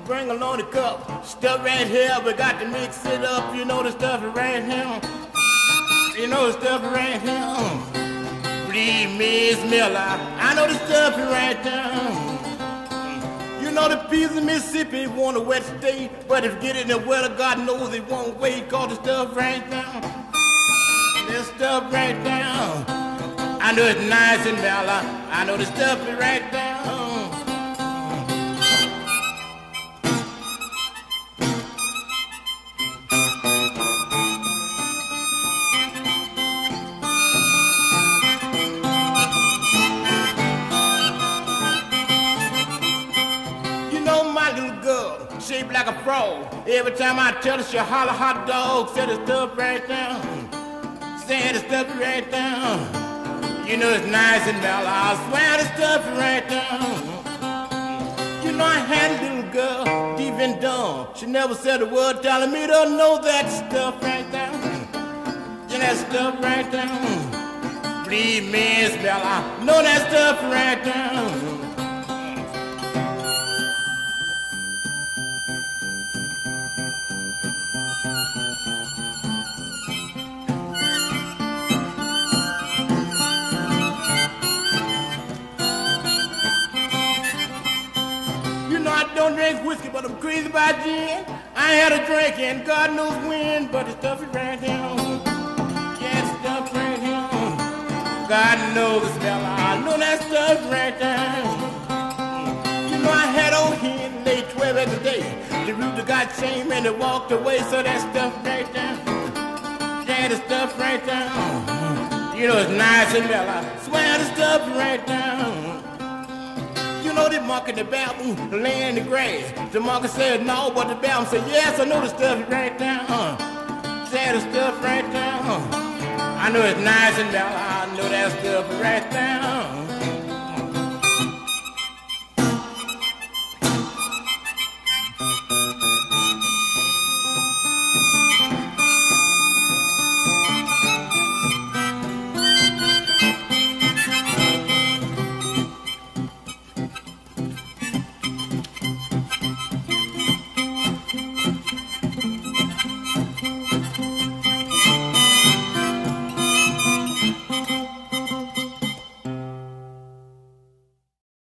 bring along the cup. Stuff right here, we got to mix it up. You know the stuff right here. You know the stuff right here. Believe me, smell I know the stuff right there. You know the peas of Mississippi want a wet state, but if you get it in the weather, God knows it won't wait. Call the stuff right down. This stuff right down. I know it's nice and mellow. I know the stuff is right down. Shaped like a frog. Every time I tell her, she holler hot dog. Say the stuff right down. Say the stuff right down. You know it's nice and mellow. I swear the stuff right down. You know I had a little girl deep and dumb. She never said a word telling me to know that stuff right down. Yeah, that stuff right down. Believe me, it's mellow. Know that stuff right down. Don't drink whiskey, but I'm crazy about gin. I ain't had a drink and God knows when, but the stuff is right here. Yeah, the stuff right here. God knows the smell. I know that stuff right there. You know I had old hen late 12 every day. The rooster got shame and they walked away, so that stuff right there. Yeah, the stuff right there. You know it's nice and mellow. Swear the stuff right there. You know the monkey, the baboon, laying in the grass. The monkey said no, but the baboon said yes, I know the stuff right there. Say the stuff right there. I know it's nice and mellow, I know that stuff right there.